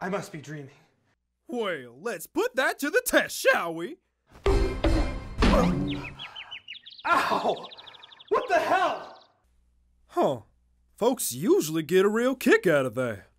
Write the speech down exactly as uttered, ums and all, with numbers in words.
I must be dreaming. Well, let's put that to the test, shall we? Ow! What the hell? Huh. Folks usually get a real kick out of that.